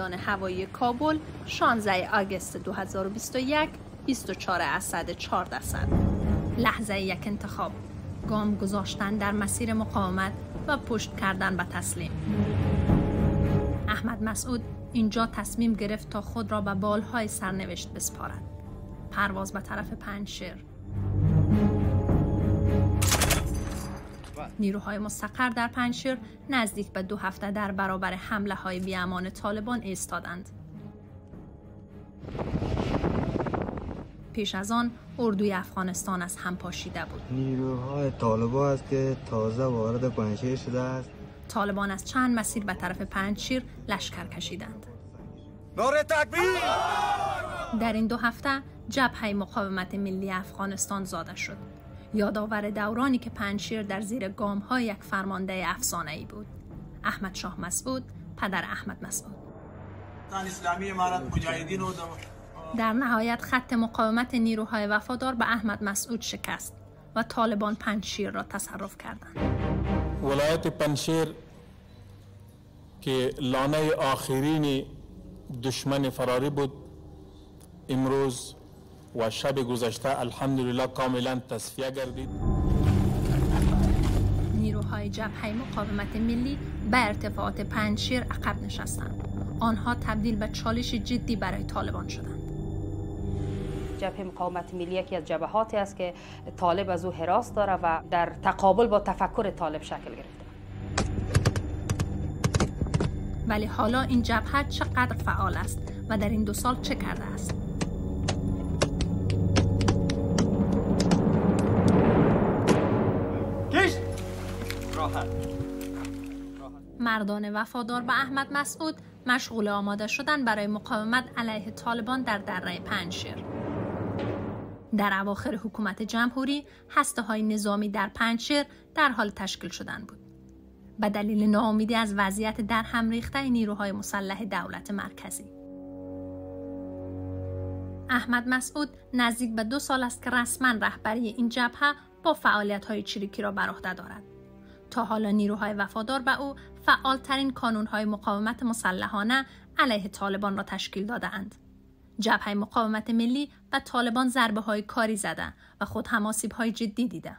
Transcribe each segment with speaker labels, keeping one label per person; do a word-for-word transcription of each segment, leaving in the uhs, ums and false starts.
Speaker 1: میدان هوایی کابل شانزده آگوست دو هزار و بیست و یک بیست و چهار اسد چهار درصد. لحظه یک انتخاب، گام گذاشتن در مسیر مقاومت و پشت کردن به تسلیم. احمد مسعود اینجا تصمیم گرفت تا خود را به بالهای سرنوشت بسپارد. پرواز به طرف پنجشیر. نیروهای مستقر در پنجشیر نزدیک به دو هفته در برابر حمله های بی‌امان طالبان ایستادند. پیش از آن اردوی افغانستان از هم پاشیده بود.
Speaker 2: نیروهای طالبان است که تازه وارد پنجشیر شده است.
Speaker 1: طالبان از چند مسیر به طرف پنجشیر لشکر کشیدند.
Speaker 3: نعره تکبیر!
Speaker 1: در این دو هفته جبهه مقاومت ملی افغانستان زاده شد. یادآور دورانی که پنجشیر در زیر گام‌های یک فرمانده افسانه‌ای بود. احمد شاه مسعود، پدر احمد مسعود.
Speaker 3: اسلامی امارت مجاهدین و
Speaker 1: در نهایت خط مقاومت نیروهای وفادار به احمد مسعود شکست و طالبان پنجشیر را تصرف کردند.
Speaker 4: ولایت پنجشیر که لانه آخرین دشمن فراری بود، امروز و شب گذشته الحمدلله کاملا تصفیه گردید.
Speaker 1: نیروهای جبهه مقاومت ملی به ارتفاعات پنجشیر عقب نشستند. آنها تبدیل به چالش جدی برای طالبان شدند.
Speaker 5: جبهه مقاومت ملی یکی از جبهاتی است که طالب از او حراس داره و در تقابل با تفکر طالب شکل گرفته.
Speaker 1: ولی حالا این جبهه چقدر فعال است و در این دو سال چه کرده است؟
Speaker 3: کش! راحت.
Speaker 1: مردان وفادار به احمد مسعود مشغول آماده شدن برای مقاومت علیه طالبان در دره پنجشیر. در اواخر حکومت جمهوری هسته‌های نظامی در پنجشیر در حال تشکیل شدن بود. به دلیل ناامیدی از وضعیت در هم ریخته نیروهای مسلح دولت مرکزی. احمد مسعود نزدیک به دو سال است که رسما رهبری این جبهه با فعالیت‌های چریکی را بر عهده دارد. تا حالا نیروهای وفادار به او فعالترین کانون‌های مقاومت مسلحانه علیه طالبان را تشکیل داده‌اند. جبهه مقاومت ملی به طالبان ضربه‌های کاری زده و خود هم آسیب‌های جدی دیده.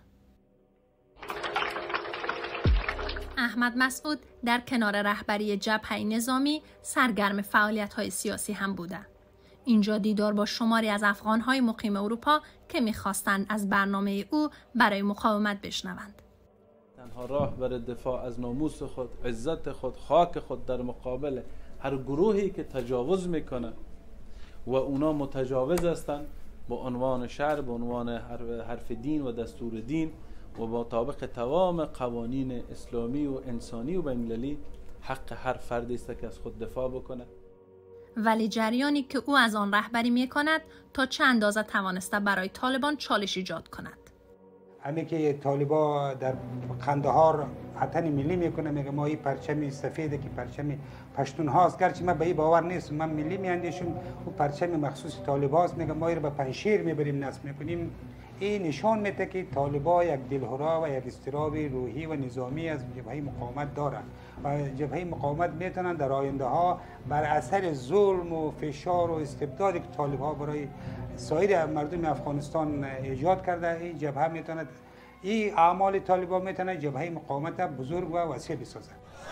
Speaker 1: احمد مسعود در کنار رهبری جبهه نظامی سرگرم فعالیت‌های سیاسی هم بوده. اینجا دیدار با شماری از افغان‌های مقیم اروپا که می‌خواستند از برنامه او برای مقاومت بشنوند.
Speaker 6: تنها راه برای دفاع از ناموس خود، عزت خود، خاک خود در مقابل هر گروهی که تجاوز میکنه و اونا متجاوز هستند با عنوان شهر، با عنوان حرف دین و دستور دین و با طابق تمام قوانین اسلامی و انسانی و بین‌المللی، حق هر فردی است که از خود دفاع بکنه.
Speaker 1: ولی جریانی که او از آن رهبری میکند تا چه اندازه توانسته برای طالبان چالش ایجاد کند.
Speaker 7: همین که طالبا در قندهار وطن ملی میکنه، میگه ما این پرچم سفیده که پرچم پشتون هاست، گرچه من به این باور نیست، من ملی میاندیشم و پرچم مخصوص طالباست، میگه ما این رو به پنجشیر میبریم نصب میکنیم. این نشان میده که طالبا یک دلهره و یک اضطراب روحی و نظامی از جبهه مقاومت دارند و جبهه مقاومت میتونن در آینده ها بر اثر ظلم و فشار و استبدادی که طالبها برای سایر مردم افغانستان ایجاد کرده، این جبهه میتونه، این اعمال طالبا میتونه جبهه مقاومت بزرگ و وسیع بسازه.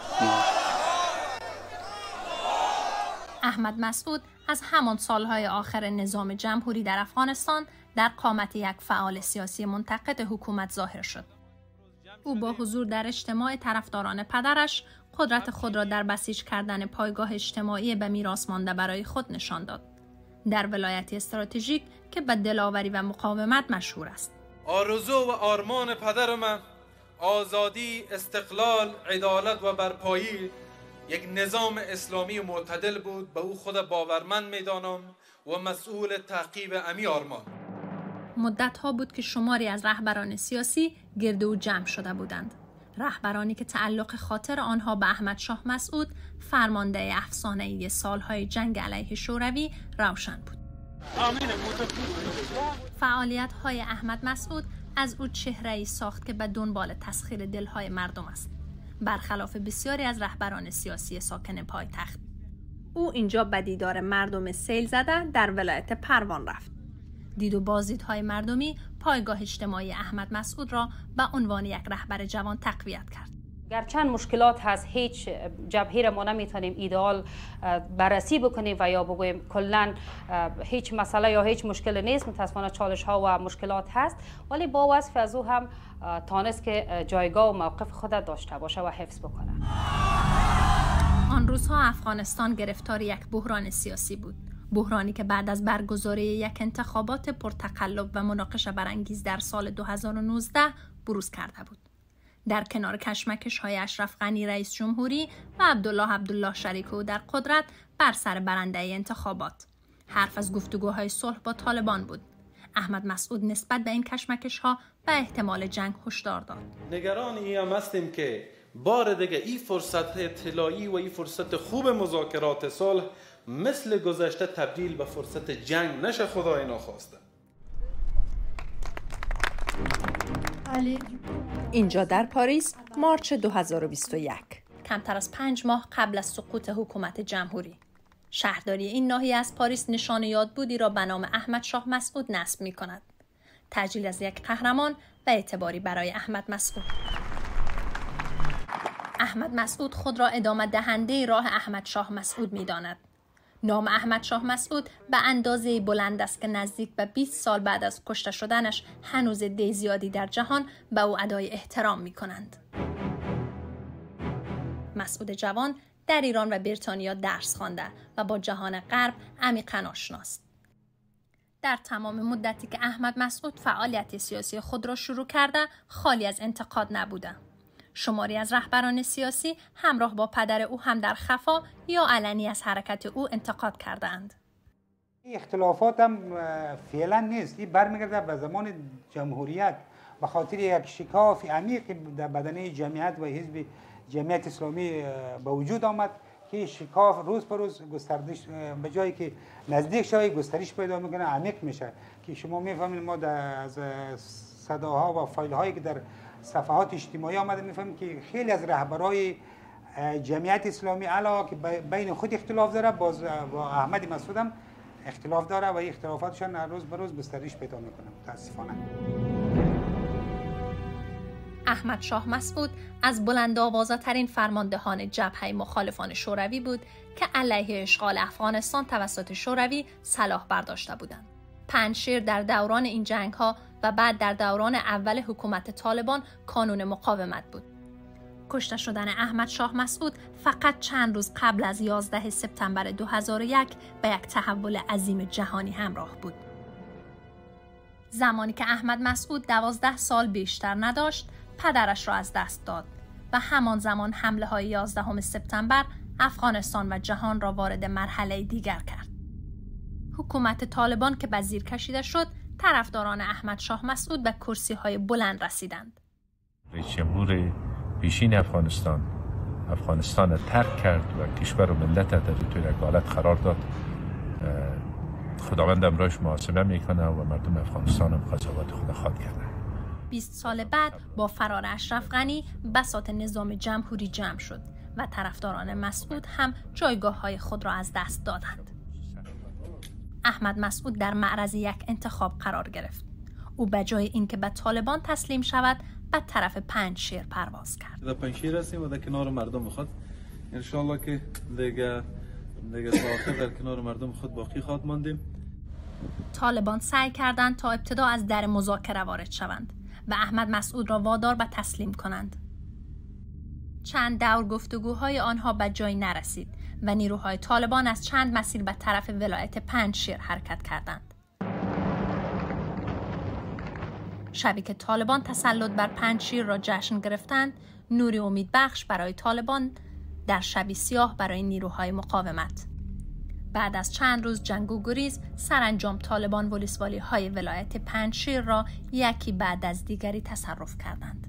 Speaker 1: احمد مسعود از همان سالهای آخر نظام جمهوری در افغانستان در قامت یک فعال سیاسی منتقد حکومت ظاهر شد. او با حضور در اجتماع طرفداران پدرش قدرت خود را در بسیج کردن پایگاه اجتماعی به میراث مانده برای خود نشان داد. در ولایتی استراتژیک که به دلاوری و مقاومت مشهور است.
Speaker 8: آرزو و آرمان پدر من آزادی، استقلال، عدالت و برپایی یک نظام اسلامی معتدل بود. به او خود باورمند می‌دانم و مسئول تعقیب امی آرمان.
Speaker 1: مدت‌ها بود که شماری از رهبران سیاسی گرد او جمع شده بودند. رهبرانی که تعلق خاطر آنها به احمد شاه مسعود، فرمانده افسانه‌ای سالهای جنگ علیه شوروی، روشن بود. فعالیت‌های احمد مسعود از او چهره‌ای ساخت که به دنبال تسخیر دل‌های مردم است، برخلاف بسیاری از رهبران سیاسی ساکن پایتخت. او اینجا به دیدار مردم سیل زده در ولایت پروان رفت. دید و بازدیدهای مردمی پایگاه اجتماعی احمد مسعود را به عنوان یک رهبر جوان تقویت کرد.
Speaker 5: گرچند مشکلات هست، هیچ جبهه را ما نمیتونیم ایدئال بررسی بکنیم و یا بگوییم کلا هیچ مسئله یا هیچ مشکل نیست. متاسفانه چالش ها و مشکلات هست، ولی با وصف از او هم تانست که جایگاه و موقف خود داشته باشه و حفظ بکنه.
Speaker 1: آن روزها افغانستان گرفتار یک بحران سیاسی بود. بحرانی که بعد از برگزاری یک انتخابات پرتقلب و مناقشه برانگیز در سال دو هزار و نوزده بروز کرده بود. در کنار کشمکش های اشرف غنی رئیس جمهوری و عبدالله عبدالله شریک او در قدرت بر سر برنده انتخابات، حرف از گفتگوهای صلح با طالبان بود. احمد مسعود نسبت به این کشمکش ها به احتمال جنگ هشدار داد.
Speaker 8: نگران این هم هستیم که بار دیگه این فرصت طلایی و این فرصت خوب مذاکرات صلح مثل گذشته تبدیل به فرصت جنگ نشه، خدای ناخواسته.
Speaker 1: اینجا در پاریس مارچ دو هزار و بیست و یک، کمتر از پنج ماه قبل از سقوط حکومت جمهوری. شهرداری این ناحیه از پاریس نشان یادبودی را به نام احمد شاه مسعود نصب می کند. تجلیل از یک قهرمان و اعتباری برای احمد مسعود. احمد مسعود خود را ادامه دهنده راه احمد شاه مسعود می داند. نام احمد شاه مسعود به اندازه بلند است که نزدیک به بیست سال بعد از کشته شدنش هنوز عده زیادی در جهان به او ادای احترام می کنند. مسعود جوان در ایران و بریتانیا درس خوانده و با جهان غرب عمیقاً آشناست. در تمام مدتی که احمد مسعود فعالیت سیاسی خود را شروع کرده، خالی از انتقاد نبوده. شماری از رهبران سیاسی همراه با پدر او هم در خفا یا علنی از حرکت او انتقاد کردند.
Speaker 7: اختلافات هم فعلا نیست، این برمیگرده به زمان جمهوریت، به خاطر یک شکاف عمیق در بدنه جمعیت و حزب جمعیت اسلامی به وجود آمد که شکاف روز به روز گستردش، به جایی که نزدیک شوه گسترش پیدا میکنه، عمیق میشه. که شما میفهمید ما از صداها و فایل هایی که در صفحات اجتماعی آمده میفهمیم که خیلی از رهبرای جمعیت اسلامی علاوه که بین خود اختلاف داره، باز با احمد مسعود هم اختلاف داره و این اختلافاتشان روز به روز گسترش پیدا میکنه متاسفانه.
Speaker 1: احمد شاه مسعود از بلندآوازه ترین فرماندهان جبهه مخالفان شوروی بود که علیه اشغال افغانستان توسط شوروی سلاح برداشته بودند. پنجشیر در دوران این جنگ ها و بعد در دوران اول حکومت طالبان کانون مقاومت بود. کشته شدن احمد شاه مسعود فقط چند روز قبل از یازده سپتامبر دو هزار و یک به یک تحول عظیم جهانی همراه بود. زمانی که احمد مسعود دوازده سال بیشتر نداشت، پدرش را از دست داد و همان زمان حمله های یازدهم سپتامبر افغانستان و جهان را وارد مرحله دیگر کرد. حکومت طالبان که به زیر کشیده شد، طرفداران احمد شاه مسعود به کرسی های بلند رسیدند.
Speaker 9: رئیس جمهور پیشین افغانستان افغانستان ترک کرد و کشور و ملت در توی یک حالت قرار داد. خداوند امرایش محاسبه میکنه و مردم افغانستان هم قضاوت خود خواد کرده.
Speaker 1: بیست سال بعد با فرار اشرف غنی بساط نظام جمهوری جمع شد و طرفداران مسعود هم جایگاه های خود را از دست دادند. احمد مسعود در معرض یک انتخاب قرار گرفت. او به جای اینکه به طالبان تسلیم شود، به طرف پنجشیر پرواز کرد.
Speaker 6: در پنجشیر هستیم و در کنار مردم خود ان شاء الله که دیگه دیگه تا آخر در کنار مردم خود باقی خواهد ماندیم.
Speaker 1: طالبان سعی کردند تا ابتدا از در مذاکره وارد شوند و احمد مسعود را وادار به تسلیم کنند. چند دور گفتگوهای آنها به جایی نرسید و نیروهای طالبان از چند مسیر به طرف ولایت پنجشیر حرکت کردند. شبی که طالبان تسلط بر پنجشیر را جشن گرفتند، نوری امیدبخش برای طالبان در شبی سیاه برای نیروهای مقاومت. بعد از چند روز جنگ و گریز، سرانجام طالبان ولسوالی های ولایت پنجشیر را یکی بعد از دیگری تصرف کردند.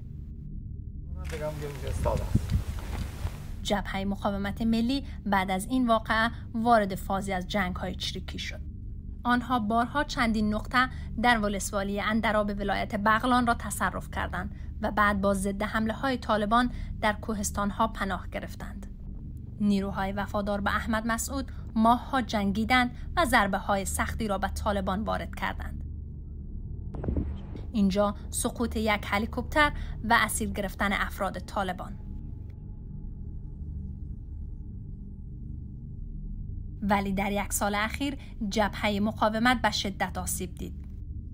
Speaker 1: جبهه مقاومت ملی بعد از این واقعه وارد فازی از جنگ های چریکی شد. آنها بارها چندین نقطه در ولسوالی اندراب ولایت بغلان را تصرف کردند و بعد با ضد حمله های طالبان در کوهستان ها پناه گرفتند. نیروهای وفادار به احمد مسعود ماه‌ها جنگیدند و ضربه‌های سختی را به طالبان وارد کردند. اینجا سقوط یک هلیکوپتر و اسیر گرفتن افراد طالبان. ولی در یک سال اخیر جبهه مقاومت به شدت آسیب دید.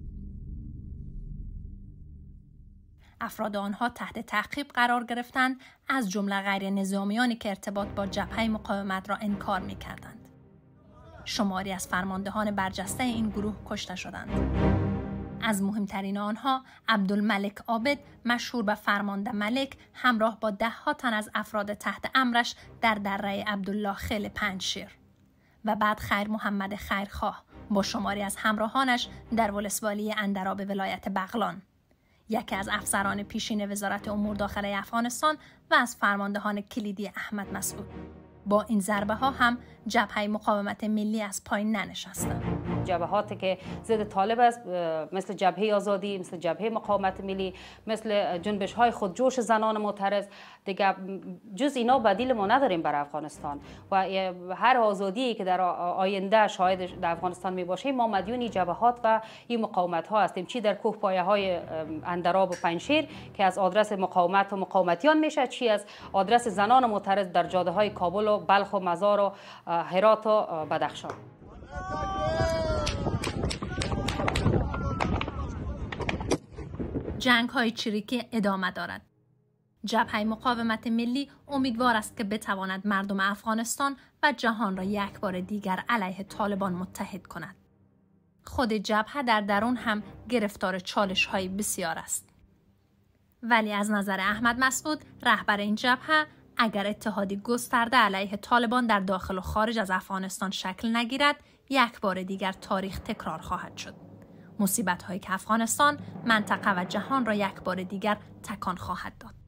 Speaker 1: افراد آنها تحت تعقیب قرار گرفتند، از جمله غیر نظامیانی که ارتباط با جبهه مقاومت را انکار می کردند. شماری از فرماندهان برجسته این گروه کشته شدند. از مهمترین آنها عبدالملک عابد، مشهور به فرمانده ملک، همراه با ده ها تن از افراد تحت امرش در دره عبدالله خیل پنجشیر و بعد خیر محمد خیرخواه با شماری از همراهانش در ولسوالی اندراب ولایت بغلان، یکی از افسران پیشین وزارت امور داخلی افغانستان و از فرماندهان کلیدی احمد مسعود. با این ضربه ها هم جبهه مقاومت ملی از پایین ننشستند.
Speaker 5: جبهاتی که ضد طالب است، مثل جبهه آزادی، مثل جبهه مقاومت ملی، مثل جنبش های خودجوش زنان معترض، دیگه جز اینا بدیل ما نداریم برای افغانستان و هر آزادی که در آینده شاید در افغانستان می باشه ما مدیون جبهات و این مقاومت ها هستیم، چی در کوه پایه های اندراب و پنجشیر که از آدرس مقاومت و مقاومتیان میشه، چی از آدرس زنان معترض در جاده های کابل و بلخ و مزار و هرات و بدخشان.
Speaker 1: جنگ های چریکی ادامه دارد. جبهه مقاومت ملی امیدوار است که بتواند مردم افغانستان و جهان را یک بار دیگر علیه طالبان متحد کند. خود جبهه در درون هم گرفتار چالش های بسیار است. ولی از نظر احمد مسعود، رهبر این جبهه، اگر اتحادی گسترده علیه طالبان در داخل و خارج از افغانستان شکل نگیرد، یک بار دیگر تاریخ تکرار خواهد شد. مصیبت هایی که افغانستان، منطقه و جهان را یک بار دیگر تکان خواهد داد.